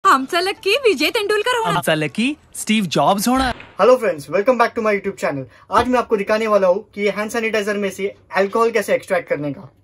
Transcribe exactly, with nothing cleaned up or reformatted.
आमचा लक्की विजय तेंदुलकर होना, आमचा लकी स्टीव जॉब्स होना। Hello friends, welcome back to my YouTube channel. आज मैं आपको दिखाने वाला हूँ कि ये हैंड सैनिटाइजर में से अल्कोहल कैसे एक्सट्रैक्ट करने का।